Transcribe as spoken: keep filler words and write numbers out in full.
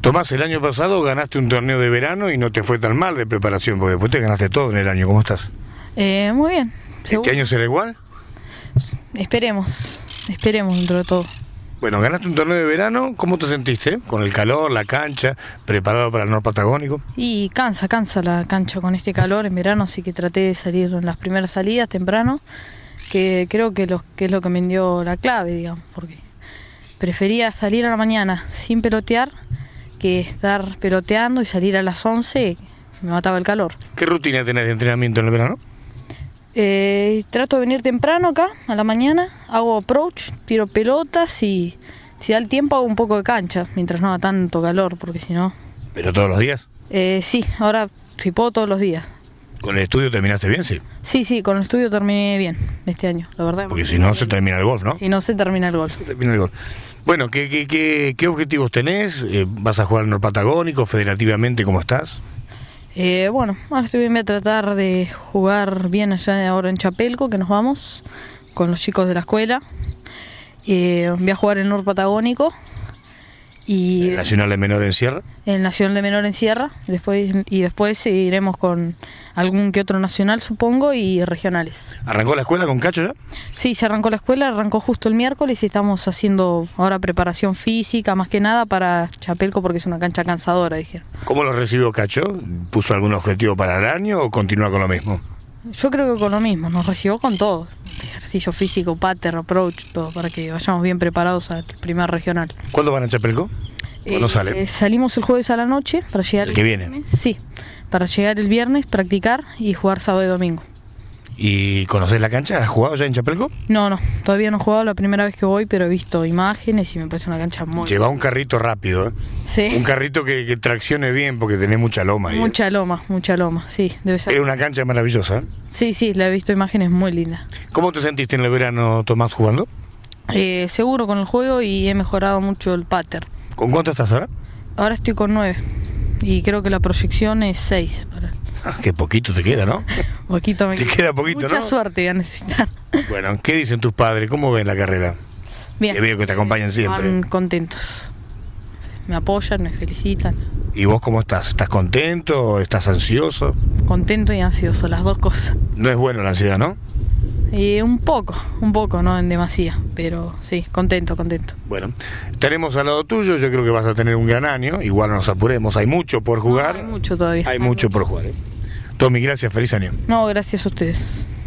Tomás, el año pasado ganaste un torneo de verano y no te fue tan mal de preparación, porque después te ganaste todo en el año. ¿Cómo estás? Eh, muy bien. ¿Este año será igual? Esperemos, esperemos dentro de todo. Bueno, ganaste un torneo de verano, ¿cómo te sentiste? Con el calor, la cancha, preparado para el Norte Patagónico. Y cansa, cansa la cancha con este calor en verano, así que traté de salir en las primeras salidas temprano, que creo que, lo, que es lo que me dio la clave, digamos, porque prefería salir a la mañana sin pelotear que estar peloteando y salir a las once, me mataba el calor. ¿Qué rutina tenés de entrenamiento en el verano? Eh, trato de venir temprano acá, a la mañana, hago approach, tiro pelotas y si da el tiempo hago un poco de cancha, mientras no haga tanto calor, porque si no... ¿Pero todos los días? Eh, sí, ahora si puedo todos los días. ¿Con el estudio terminaste bien, sí? Sí, sí, con el estudio terminé bien este año, la verdad. Porque si no se termina el golf, ¿no? Si no se termina el golf. Se termina el golf. Bueno, ¿qué, qué, qué, qué objetivos tenés? Eh, ¿Vas a jugar al Norte Patagónico, federativamente, cómo estás? Eh, bueno, ahora estoy bien, voy a tratar de jugar bien allá ahora en Chapelco, que nos vamos con los chicos de la escuela. Eh, voy a jugar el Norte Patagónico. Y ¿El Nacional de Menor en Sierra? El Nacional de Menor en Sierra, después, y después iremos con algún que otro nacional, supongo, y regionales. ¿Arrancó la escuela con Cacho ya? Sí, se arrancó la escuela, arrancó justo el miércoles y estamos haciendo ahora preparación física, más que nada para Chapelco, porque es una cancha cansadora, dijeron. ¿Cómo lo recibió Cacho? ¿Puso algún objetivo para el año o continúa con lo mismo? Yo creo que con lo mismo, nos recibió con todo, ejercicio físico, pattern, approach, todo, para que vayamos bien preparados al primer regional. ¿Cuándo van a Chapelco? ¿Cuándo eh, sale? Eh, salimos el jueves a la noche para llegar el, el que viene. Viernes. Sí, para llegar el viernes, practicar y jugar sábado y domingo. ¿Y conocés la cancha? ¿Has jugado ya en Chapelco? No, no, todavía no he jugado, la primera vez que voy, pero he visto imágenes y me parece una cancha muy... Lleva un carrito rápido, ¿eh? Sí. Un carrito que, que traccione bien porque tenés mucha loma ahí. Mucha loma, mucha loma, sí, debe ser. Es una cancha maravillosa, ¿eh? Sí, sí, la he visto imágenes muy lindas. ¿Cómo te sentiste en el verano, Tomás, jugando? Eh, seguro con el juego y he mejorado mucho el pattern. ¿Con cuánto estás ahora? Ahora estoy con nueve y creo que la proyección es seis para él. Ah, qué poquito te queda, ¿no? Poquito me te queda. queda poquito, Mucha ¿no? Mucha suerte voy a necesitar. Bueno, ¿qué dicen tus padres? ¿Cómo ven la carrera? Bien. Que veo que te acompañan siempre. Van contentos. Me apoyan, me felicitan. ¿Y vos cómo estás? ¿Estás contento? ¿Estás ansioso? Contento y ansioso, las dos cosas. No es bueno la ansiedad, ¿no? Eh, un poco, un poco, no en demasía, pero sí, contento, contento. Bueno, estaremos al lado tuyo, yo creo que vas a tener un gran año, igual no nos apuremos, hay mucho por jugar. No, hay mucho todavía. Hay, hay mucho, mucho por jugar. ¿eh? Tommy, gracias, feliz año. No, gracias a ustedes.